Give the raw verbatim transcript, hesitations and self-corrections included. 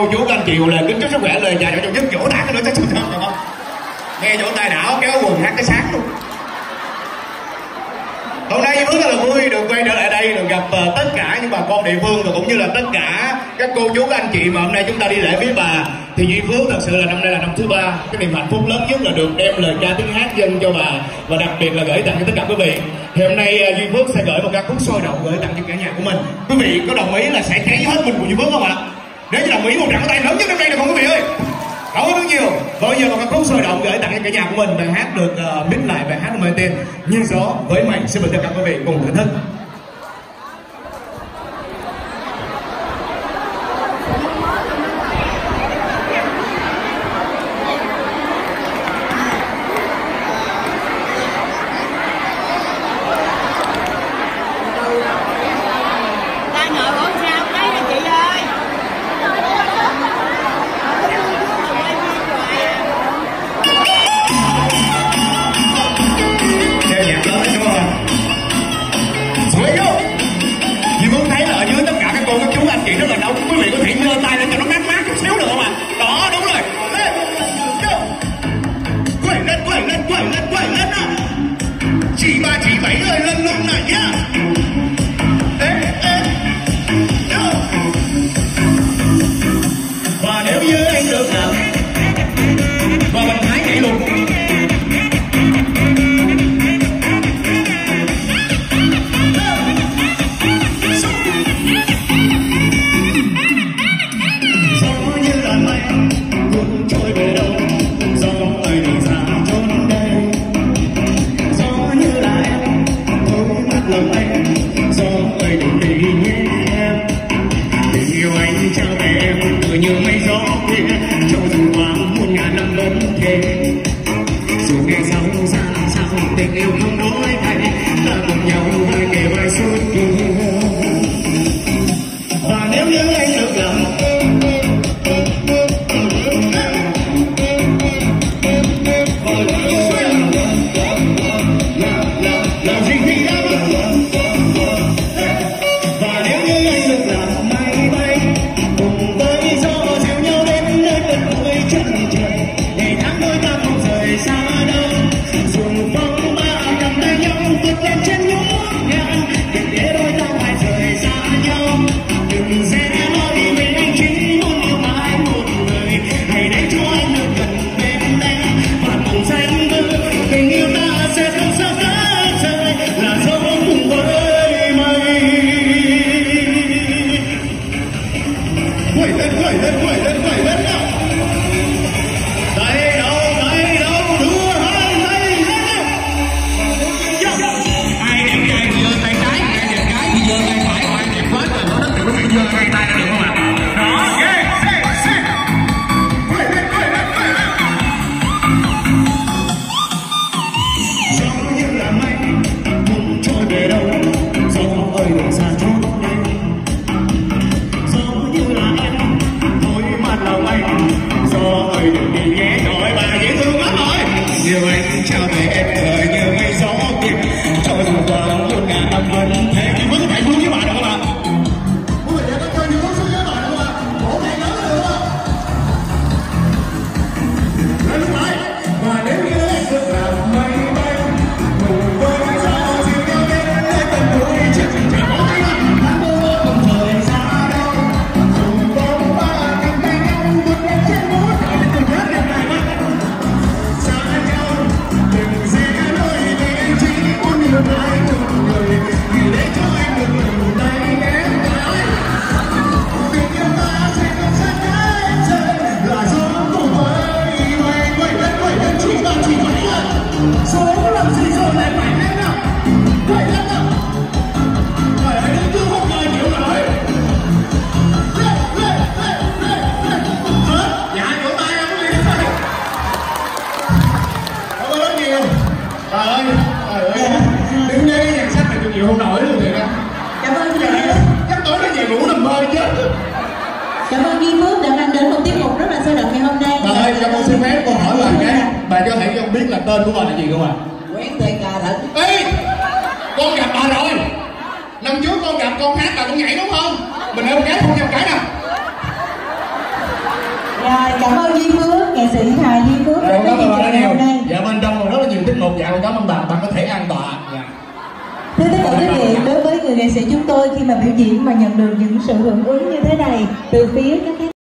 cô chú các anh chị lời kính chúc sức khỏe, lời chào cho nhất vỗ tay cái nữa chắc được không? Nghe vỗ tay não kéo quần hát cái sáng luôn. Hôm nay Duy Phước rất là vui được quay trở lại đây, được gặp uh, tất cả những bà con địa phương và cũng như là tất cả các cô chú các anh chị mà hôm nay chúng ta đi lễ viếng bà. Thì Duy Phước thật sự là năm nay là năm thứ ba, cái niềm hạnh phúc lớn nhất là được đem lời ca tiếng hát dâng cho bà và đặc biệt là gửi tặng cho tất cả quý vị. Thì hôm nay uh, Duy Phước sẽ gửi một ca khúc sôi động gửi tặng cho cả nhà của mình. Quý vị có đồng ý là sẽ cháy hết mình của Duy Phước không ạ? Nếu như đồng ý một tràng tay lớn nhất trong đây được không quý vị ơi? Cảm ơn rất nhiều. Và bây giờ một ca khúc sôi động gửi tặng cho cả nhà của mình, bài hát được uh, mix lại bài hát mang tên Như Gió Với Mây. Xin mời tất cả quý vị cùng thưởng thức. Cảm ơn Duy Phước đã mang đến một tiết mục rất là sôi động ngày hôm nay. Bà ơi, cho con xin phép con hỏi bà cái, bà có thể cho con biết là tên của bà là gì không ạ? Nguyễn Thị Cà Thịnh. Ê, con gặp bà rồi. Năm trước con gặp con hát bà con nhảy đúng không? Mình ơi một cái, không nhau cái nè. Rồi, cảm ơn Duy Phước, nghệ sĩ Hà Duy Phước Rồi, đến với cảm chương ơn trình ngày hôm nay. dạ bên trong còn rất là nhiều tiết mục, dạ cảm ơn bạn, bạn có thể an toàn. Dạ. Thưa tất cả quý vị, đối với người nghệ sĩ chúng tôi khi mà biểu diễn mà nhận được những sự hưởng ứng như thế này từ phía các